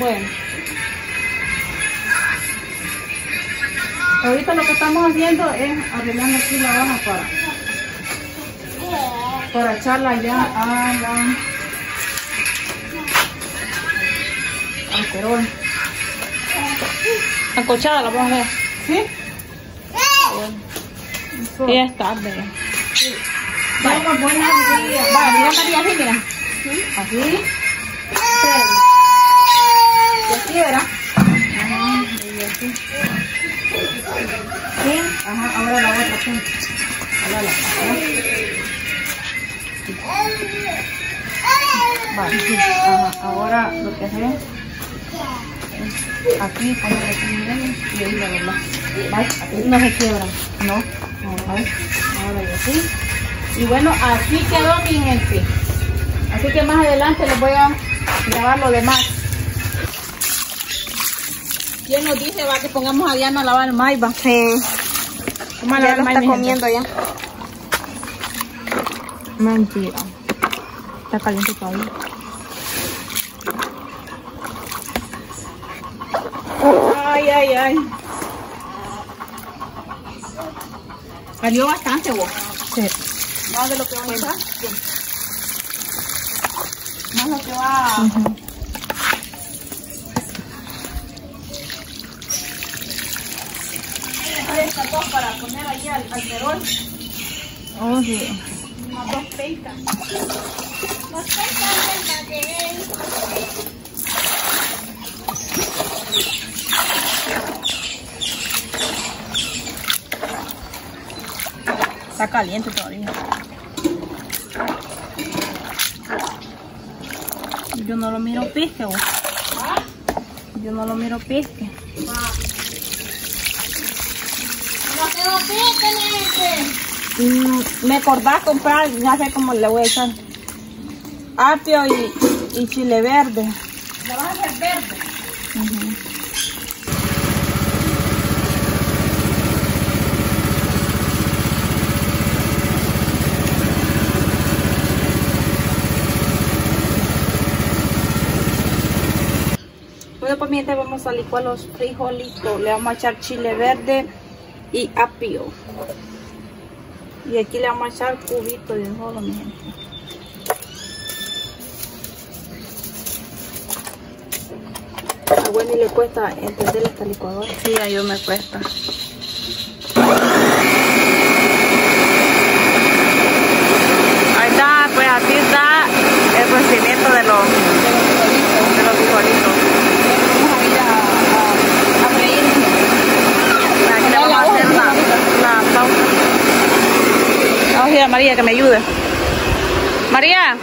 Bueno. Ahorita lo que estamos haciendo es arreglando aquí la hoja para echarla ya al perol. Ancochada la vamos a ver. ¿Sí? Bueno. Ya es tarde. Sí. Vale, mira María, así, mira. ¿Sí? Así. Y así, ¿verdad? Ajá, y así. Sí, ajá, ahora la otra punta. Ahora la vale, sí. Ajá, ahora lo que hacemos es aquí, poner aquí en medio y ahí la verdad. ¿Vale? Aquí no se quiebra. No. ¿Vale? Ahora y así. Y bueno, así quedó mi gente. Así que más adelante les voy a grabar lo demás. ¿Quién nos dice va que pongamos a Diana a lavar el maíz? Va? Sí. ¿Cómo Ya lo está comiendo ya. Mentira. Está caliente todavía. Ay, ay, ay. Salió bastante, vos. Sí. Más de lo que va a echar. Más lo que va. Estas dos para poner ahí al perol. Oh, sí. Unas 2 peitas. 2 peitas de él. Está caliente todavía. Yo no lo miro pisque, vos. Yo no lo miro pisque. Me acordás comprar, ya sé cómo le voy a echar apio y chile verde. ¿Le vas a hacer verde? Bueno, pues mientras vamos a licuar los frijolitos, le vamos a echar chile verde y apio. Y aquí le vamos a echar cubitos de solo, mi gente. A Wendy le cuesta entender esta licuadora. Sí, a yo me cuesta. Ahí está, pues así está el procedimiento de los frijolitos. Vamos a ir a freír. Aquí le vamos a hacer la pausa. Vamos a ir a María que me ayude. María.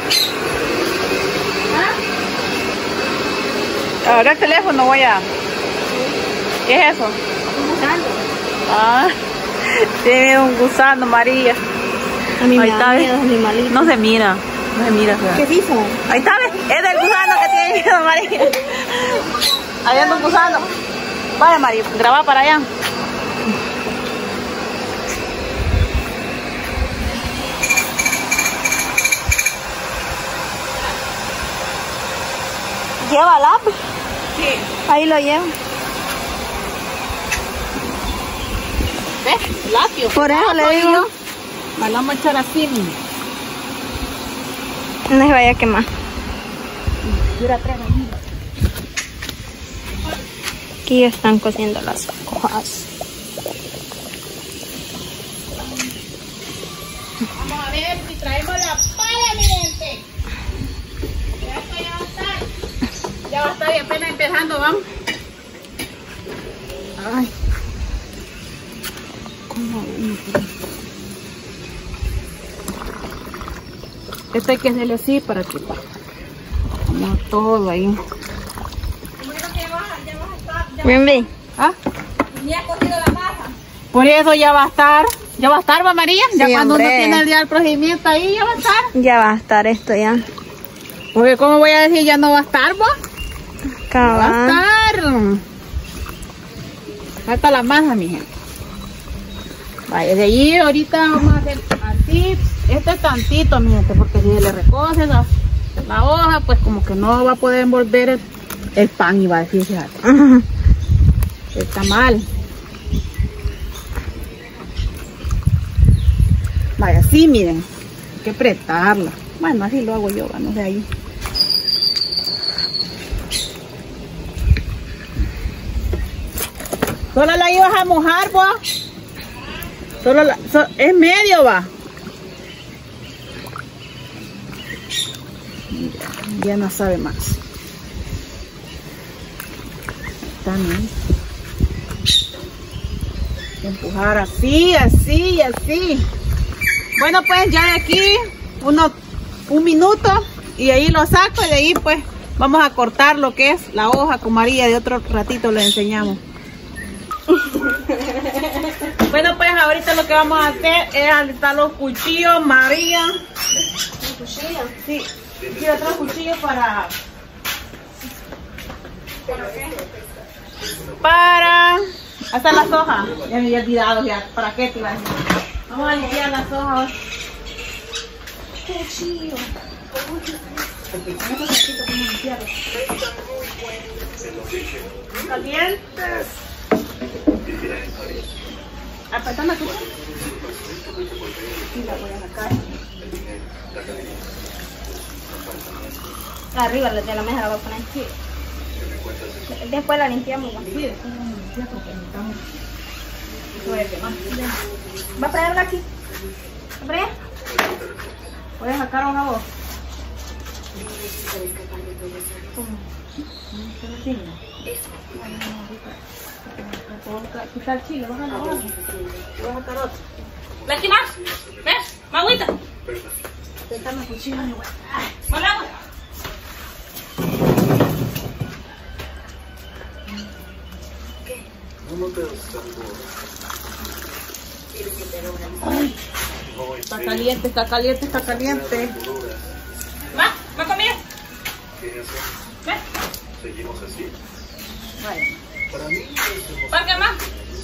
Ahora el teléfono voy a... ¿Qué es eso? Un gusano. Ah, tiene un gusano, María. A mí me da miedo, animalito. No se mira. No se mira. ¿Qué hizo? Ahí está, es del gusano que tiene miedo, María. Ahí anda un gusano. Vale, María, graba para allá. Llévala. Sí. Ahí lo llevo. ¿Ves? Lapio. Por eso le digo. La vamos a echar así. No se vaya a quemar. Aquí están cociendo las hojas. Vamos a ver si traemos la pala, mi gente. Ya va a estar y apenas empezando, vamos. Ay. ¿Cómo? Esto hay que hacerle así para que como todo ahí. Bien, bien. ¿Ah? Ni ha cocido la masa. Por eso ya va a estar. ¿Ya va a estar, va María? Ya Sí, cuando hombre. uno tiene el día del procedimiento ahí, ya va a estar. Ya va a estar esto ya. Porque ¿cómo voy a decir ya no va a estar, vos? Va a estar. Falta la masa, mi gente. Vaya, de ahí ahorita vamos a hacer así. Este es tantito, mi gente, porque si le recoge la hoja, pues como que no va a poder envolver El pan iba a decir, fíjate. Está mal. Vaya, así miren. Hay que apretarla. Bueno, así lo hago yo, no sé ahí. ¿Solo la ibas a mojar, vos? Solo la, es medio, va. Ya no sabe más. También. Empujar así, así y así. Bueno, pues ya de aquí un minuto y ahí lo saco y de ahí pues vamos a cortar lo que es la hoja con María. De otro ratito les enseñamos. Bueno, pues ahorita lo que vamos a hacer es alistar los cuchillos, María. ¿Un cuchillo? Sí. Sí, otro cuchillo para... ¿Para qué? Para hacer las hojas. Ya me había olvidado ya. ¿Para qué te iba a decir? Vamos a limpiar las hojas. Cuchillo. Calientes. Apretame tu. Sí, la voy a sacar. Arriba de la mesa la voy a poner aquí. Después la limpiamos. Sí, después la limpiamos porque necesitamos. ¿Va a traerla aquí? ¿Va a traer? ¿Puedes sacar una voz? Quita el chile, vas a lavar. Voy a sacar otro. ¿Lástima? ¿Ves? ¿Magüita? Déjame el cuchillo. ¿Con agua? Ay, está caliente, está caliente, está caliente. ¿Más comida? ¿Ves? Seguimos así. Vaya. Para mí, ¿Para qué más?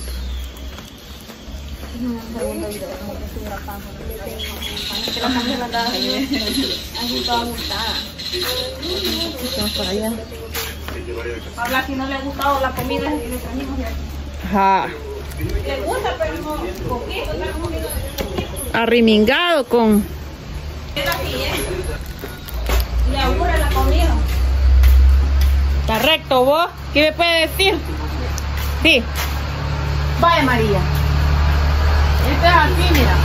Que la cambia la cara así toda ajustada. Vamos para allá. A Blas, si no le ha gustado la comida y le trajimos de aquí. Ajá. Le gusta, pero no poquito. Arrimingado con... Es así, le aburre la comida. Está recto, vos. ¿Qué me puede decir? Sí. Vaya, María. Esto es así, mira.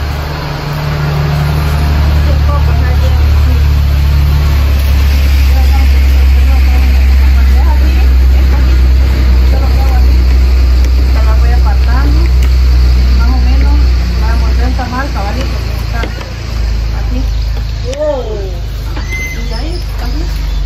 La voy apartando. Más o menos. Para morder el tamal, cabalito. Así. Oh. Y ahí, así.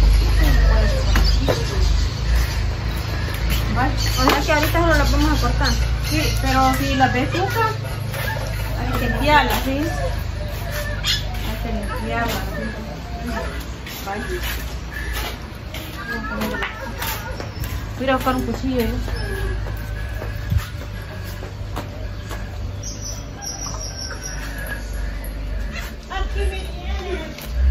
O sea que ahorita solo la vamos a cortar. Sí, pero si las besucas, hay que limpiarlas, ¿sí? Hay que limpiarlas, ¿sí? Vaya. Voy a buscar un cuchillo, ¿eh? Aquí me viene.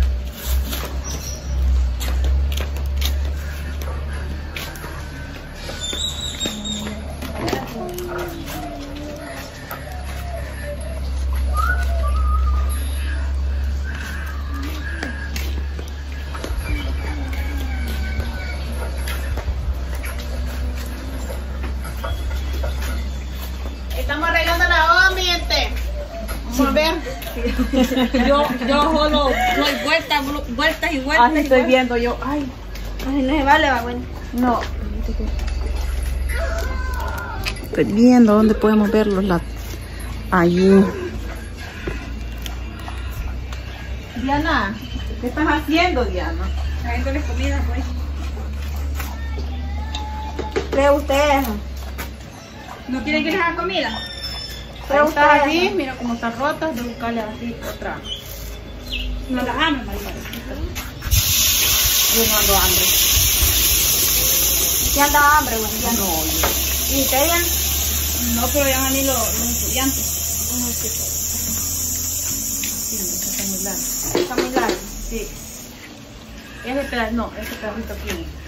Estamos arreglando la hoja, mi gente. Vamos a ver. Yo solo doy vueltas y vueltas. Así estoy viendo yo. Ay, Ay, no se vale, va bueno. no. Estoy viendo dónde podemos verlos. Allí. Diana, ¿qué estás haciendo, Diana? Trayéndoles comida, pues. ¿Cree usted? ¿No quieren que les haga comida? Pero está así, mira cómo está rota, de buscarle así otra. No las aman, María. Yo no ando hambre. Ya andaba hambre, bueno, ya No, ¿Y usted ya? No, pero ya van a venir los estudiantes. sí, está muy largo. Está muy largo. Sí. Ese pedacito, no, ese pedacito aquí.